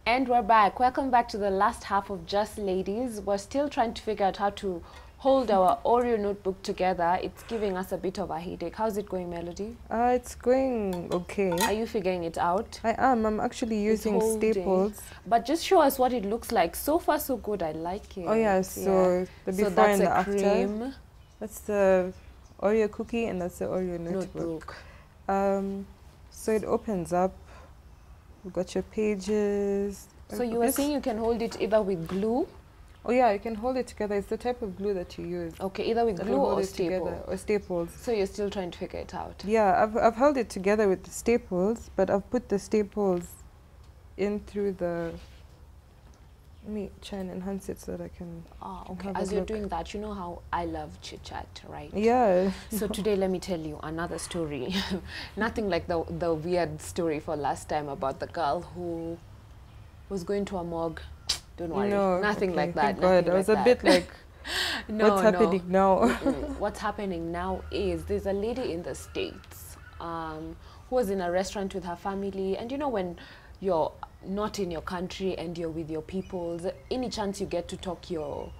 And we're back. Welcome back to the last half of Just Ladies. We're still trying to figure out how to hold our Oreo notebook together. It's giving us a bit of a headache. How's it going, Melody? It's going okay. Are you figuring it out? I am. I'm actually using staples. But just show us what it looks like. So far, so good. I like it. Oh, yeah. So the before and the after. Cream. That's the Oreo cookie and that's the Oreo notebook. So it opens up. You've got your pages. So you were saying you can hold it either with glue? Oh yeah, you can hold it together. It's the type of glue that you use. Okay, either with glue or staple. Or staples. So you're still trying to figure it out? Yeah, I've held it together with the staples, but I've put the staples in through the... Let me try and enhance it so that I can... Oh, okay. As you're doing that, you know how I love chit-chat, right? Yeah. So today, let me tell you another story. Nothing like the weird story for last time about the girl who was going to a morgue. Don't worry. No, nothing like that. God, I was a bit like, what's happening now? What's happening now is there's a lady in the States who was in a restaurant with her family. And you know when you're not in your country and you're with your peoples, any chance you get to talk your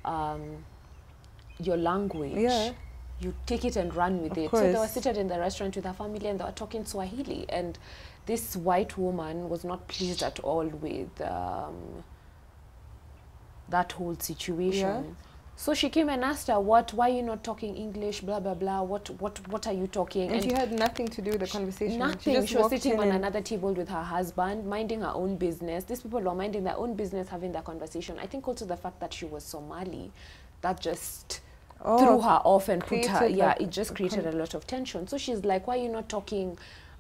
language, you take it and run with it. So they were seated in the restaurant with her family and they were talking Swahili, and this white woman was not pleased at all with that whole situation. So she came and asked her, why are you not talking English, blah, blah, blah, what are you talking? And she had nothing to do with the conversation. Nothing. She was sitting on another table with her husband, minding her own business. These people were minding their own business, having their conversation. I think also the fact that she was Somali, that just threw her off and put her, it just created a lot of tension. So she's like, why are you not talking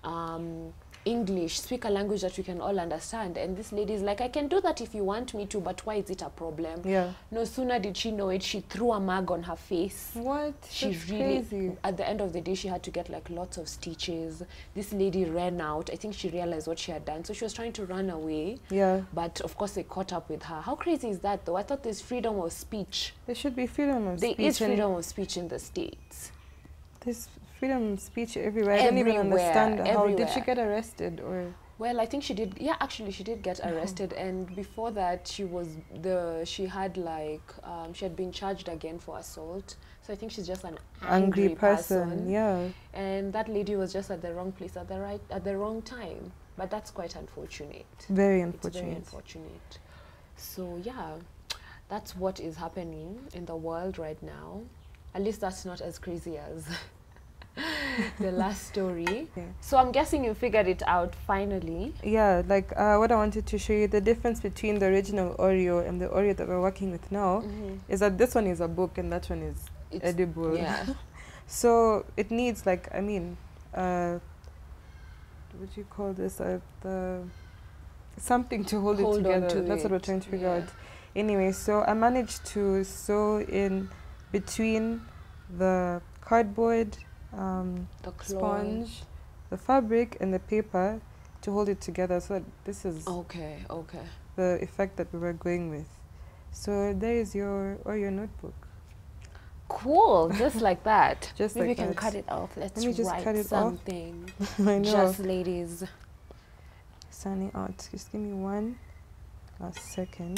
English, speak a language that we can all understand? And this lady is like, I can do that if you want me to, but why is it a problem? No sooner did she know it, she threw a mug on her face. What? She's really crazy. At the end of the day, she had to get like lots of stitches. This lady ran out. I think she realized what she had done, so she was trying to run away. But of course they caught up with her. How crazy is that though? I thought there's freedom of speech. There should be freedom of speech. There is freedom of speech in the States. There's freedom of speech everywhere. I don't even understand how. Did she get arrested or? Well, I think she did. Yeah, actually, she did get arrested. And before that, she had been charged again for assault. So I think she's just an angry person. Yeah. And that lady was just at the wrong place at the wrong time. But that's quite unfortunate. Very unfortunate. It's very unfortunate. So yeah, that's what is happening in the world right now. At least that's not as crazy as the last story. So I'm guessing you figured it out finally. Yeah, like what I wanted to show you, the difference between the original Oreo and the Oreo that we're working with now is that this one is a book and that one is edible. Yeah. So it needs like, I mean, what do you call this? Something to hold it together. That's what we're trying to figure out. Anyway, so I managed to sew in between the cardboard, the sponge, the fabric, and the paper to hold it together. So this is the effect that we were going with. So there is your notebook. Cool, just like that. Just maybe like we can cut it off. Let's write cut it something. I know. Just ladies. Signing out. Just give me one last second.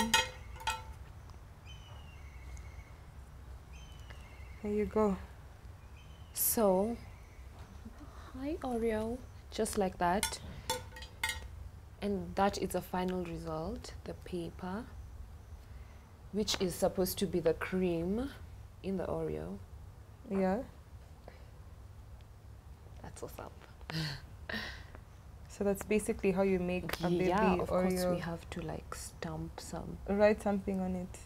There you go. So, hi Oreo, just like that. And that is the final result, the paper, which is supposed to be the cream in the Oreo. Yeah. That's what's up. So that's basically how you make a baby Oreo. Yeah, of course we have to like stamp some. Write something on it.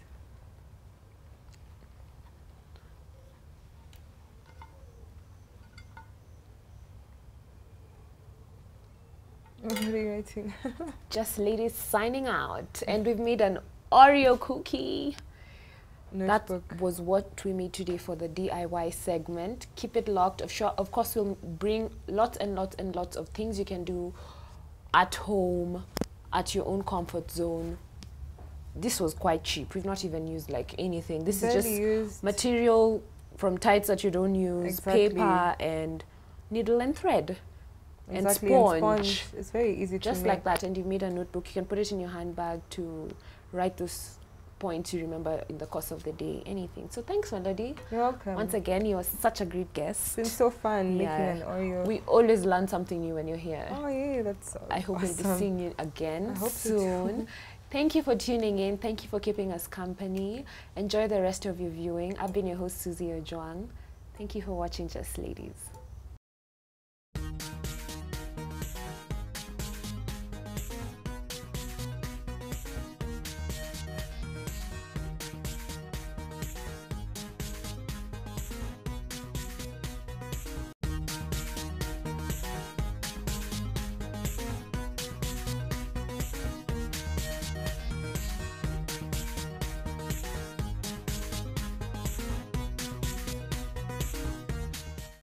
What are you writing? Just ladies signing out. And we've made an Oreo cookie. Notebook. That was what we made today for the DIY segment. Keep it locked. Of course, we'll bring lots and lots and lots of things you can do at home, at your own comfort zone. This was quite cheap. We've not even used like anything. This is just material from tights that you don't use, paper and needle and thread. Exactly, and sponge. It's very easy to just make. like that, and you made a notebook. You can put it in your handbag to write those points you remember in the course of the day, anything. So thanks, Melody. You're welcome. Once again, you are such a great guest. It's been so fun making an Oreo. We always learn something new when you're here. Oh yeah, that's I hope we'll be seeing you again soon. So Thank you for tuning in. Thank you for keeping us company. Enjoy the rest of your viewing. I've been your host, Susie Ojwang. Thank you for watching Just Ladies.